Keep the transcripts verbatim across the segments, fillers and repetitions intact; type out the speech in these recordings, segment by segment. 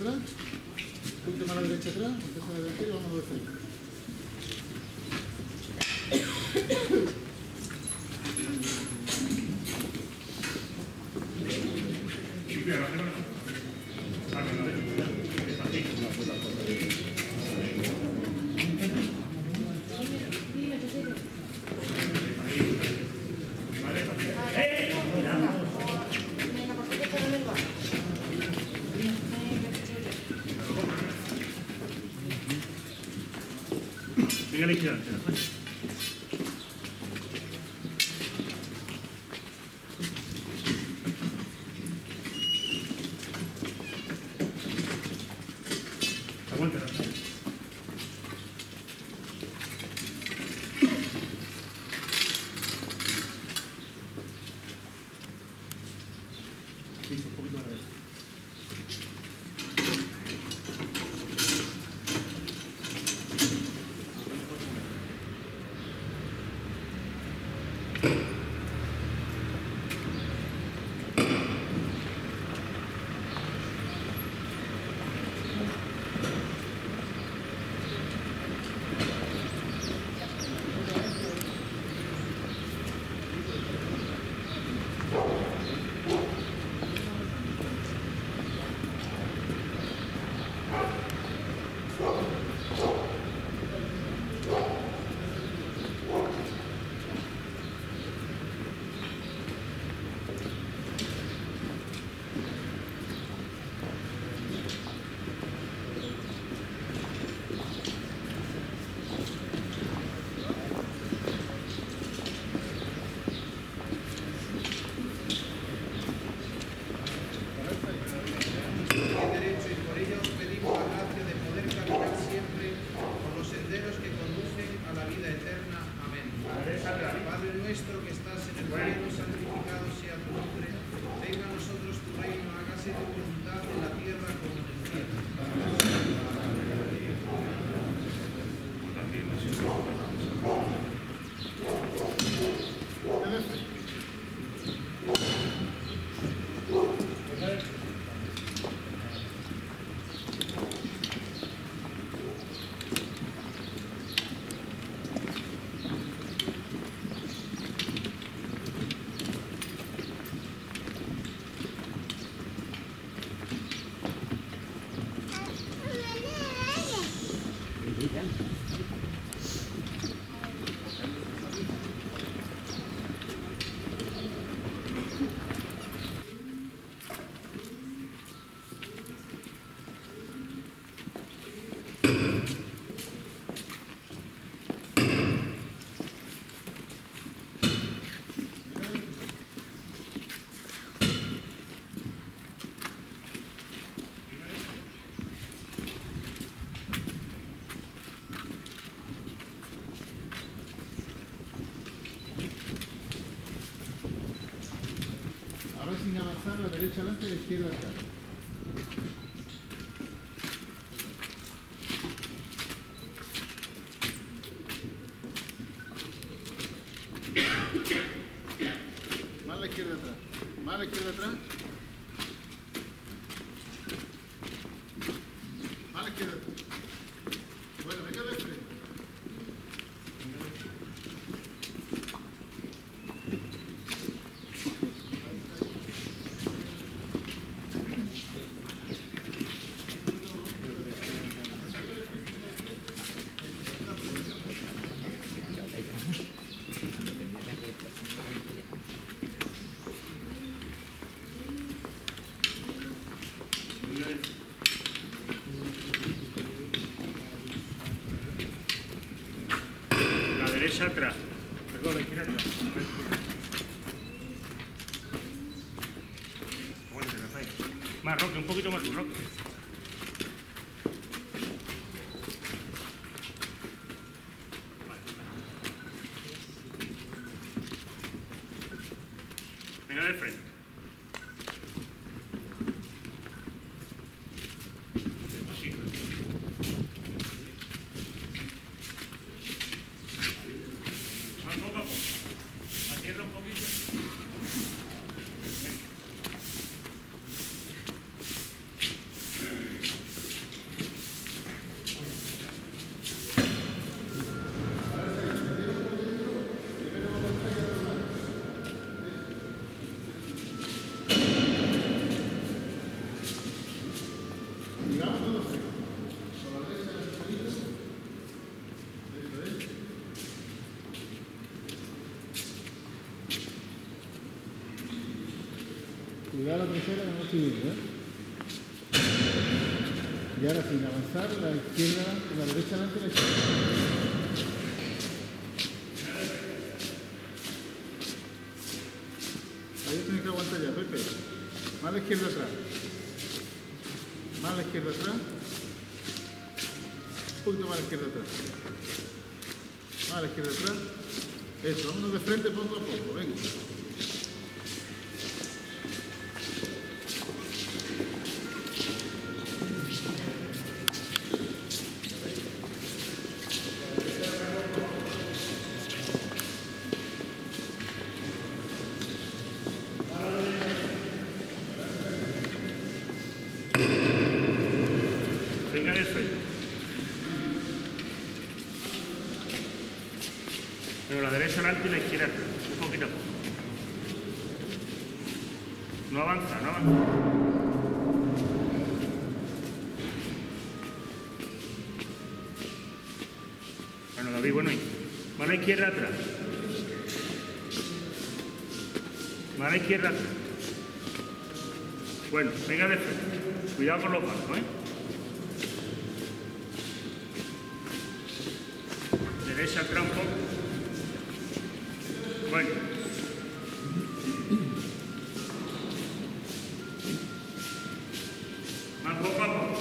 atrás, última a la derecha atrás, empieza a la derecha y vamos a ver frente. Venga a la izquierda. Aguántala. Sí, un poquito más. Padre nuestro que estás en el cielo, santificado sea tu nombre. Venga a nosotros tu reino, hágase tu voluntad en la tierra como en el cielo. Ahora sin avanzar, la derecha adelante y la izquierda atrás. Más a la izquierda atrás. Más a la izquierda atrás. Más a la izquierda atrás. Bueno, venga de frente. La derecha atrás. Perdón, la izquierda atrás. Aguante, Rafael. Más, Roque, un poquito más tú, Roque. Venga del frente. Más poco a poco. La tierra un poquito. Venga. Cuidado la trasera que no estoy viendo, ¿eh? Y ahora sin avanzar, la izquierda, la derecha delante y la izquierda. Ahí tienes que aguantar ya, Pepe. Más a la izquierda atrás. Más a la izquierda atrás. Un poquito más a la izquierda atrás. Más a la izquierda atrás. Eso, vámonos de frente poco a poco, venga. Venga de frente. Pero la derecha adelante y la izquierda atrás. Un poquito a poco. No avanza, no avanza. Bueno, David, bueno ahí. Mano izquierda atrás. Mano izquierda atrás. Bueno, venga de frente. Cuidado con los bancos, ¿eh? Derecha atrás un poco. Bueno. Más poco a poco.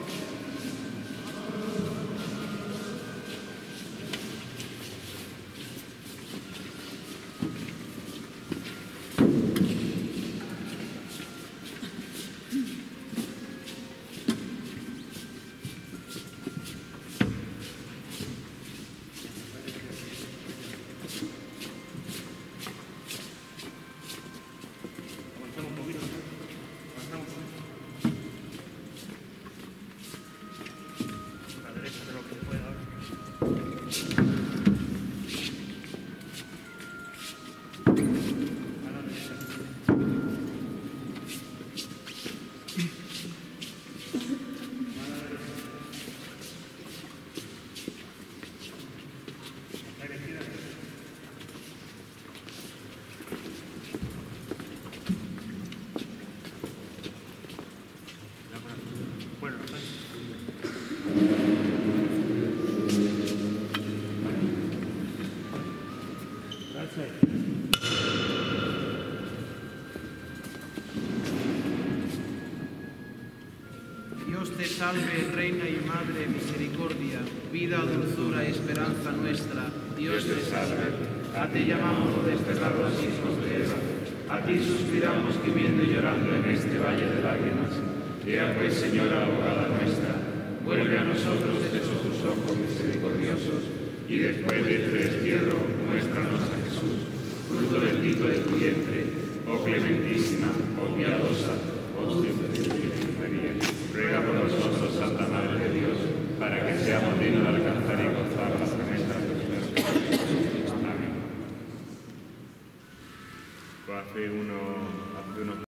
Avanzamos un poquito. Avanzamos un poquito. A la derecha de lo que pueda ahora. A la derecha. A la derecha. A la izquierda. Bueno, Dios te salve, Reina y Madre, misericordia, vida, dulzura y esperanza nuestra. Dios te salve. A ti llamamos los desterrados hijos de Eva. A ti suspiramos gimiendo y llorando en este valle de lágrimas. Ea pues, Señora, abogada nuestra, vuelve a nosotros esos tus ojos misericordiosos, y después de este destierro, muéstranos a Jesús, fruto bendito de tu vientre, oh clementísima, oh piadosa, oh siempre Virgen María.